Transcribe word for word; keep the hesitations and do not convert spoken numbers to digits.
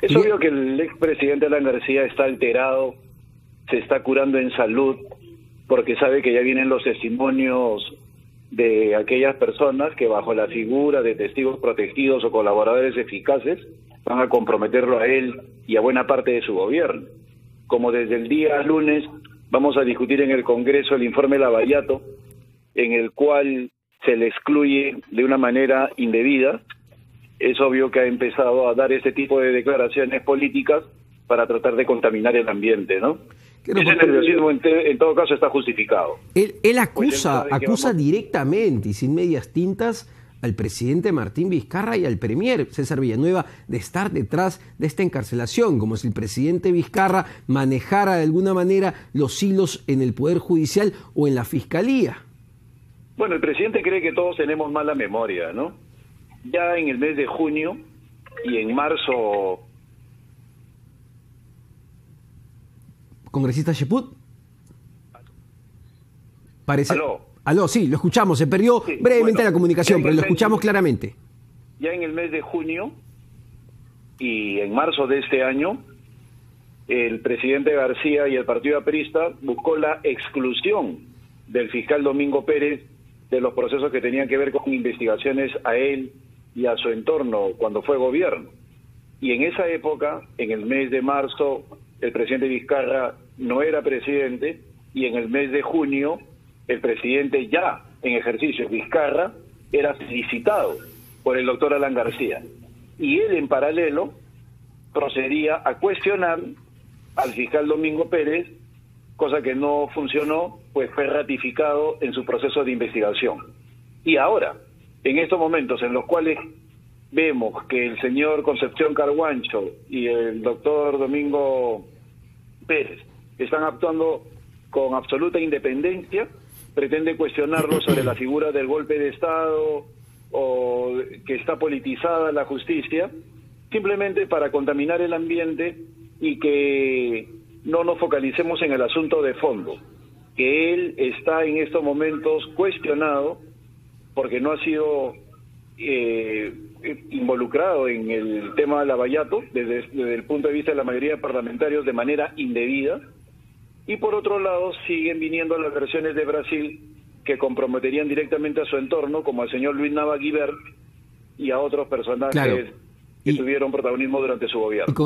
Es obvio que el expresidente Alan García está alterado, se está curando en salud, porque sabe que ya vienen los testimonios de aquellas personas que bajo la figura de testigos protegidos o colaboradores eficaces van a comprometerlo a él y a buena parte de su gobierno. Como desde el día lunes vamos a discutir en el Congreso el informe Lavallato, en el cual se le excluye de una manera indebida, es obvio que ha empezado a dar este tipo de declaraciones políticas para tratar de contaminar el ambiente, ¿no? Ese nerviosismo en, te, en todo caso está justificado. Él, él acusa, pues él acusa vamos... directamente y sin medias tintas al presidente Martín Vizcarra y al premier César Villanueva de estar detrás de esta encarcelación, como si el presidente Vizcarra manejara de alguna manera los hilos en el Poder Judicial o en la Fiscalía. Bueno, el presidente cree que todos tenemos mala memoria, ¿no? Ya en el mes de junio y en marzo... ¿Congresista Cheput? Parece... ¿Aló? Aló, sí, lo escuchamos. Se perdió sí, brevemente bueno, la comunicación, pero lo escuchamos mes, claramente. Ya en el mes de junio y en marzo de este año, el presidente García y el partido aprista buscó la exclusión del fiscal Domingo Pérez de los procesos que tenían que ver con investigaciones a él y a su entorno cuando fue gobierno. Y en esa época, en el mes de marzo, el presidente Vizcarra no era presidente, y en el mes de junio, el presidente ya en ejercicio, Vizcarra, era felicitado por el doctor Alan García. Y él, en paralelo, procedía a cuestionar al fiscal Domingo Pérez, cosa que no funcionó, pues fue ratificado en su proceso de investigación. Y ahora, en estos momentos en los cuales vemos que el señor Concepción Carhuancho y el doctor Domingo Pérez están actuando con absoluta independencia, pretende cuestionarlo sobre la figura del golpe de Estado o que está politizada la justicia, simplemente para contaminar el ambiente y que no nos focalicemos en el asunto de fondo, que él está en estos momentos cuestionado porque no ha sido eh, involucrado en el tema de Lavallato desde, desde el punto de vista de la mayoría de parlamentarios de manera indebida, y por otro lado siguen viniendo las versiones de Brasil que comprometerían directamente a su entorno, como al señor Luis Nava Guibert y a otros personajes claro. que y, tuvieron protagonismo durante su gobierno.